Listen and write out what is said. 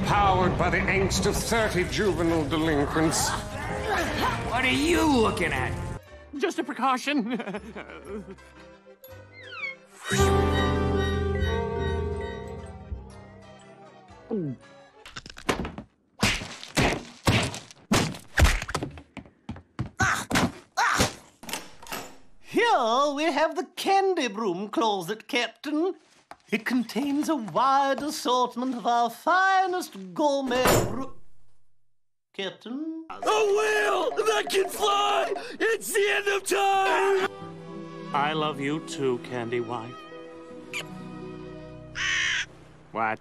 powered by the angst of 30 juvenile delinquents. What are you looking at? Just a precaution. Here we have the candy broom closet, Captain. It contains a wide assortment of our finest gourmet Captain? A whale that can fly! It's the end of time! I love you too, Candy Wife. What?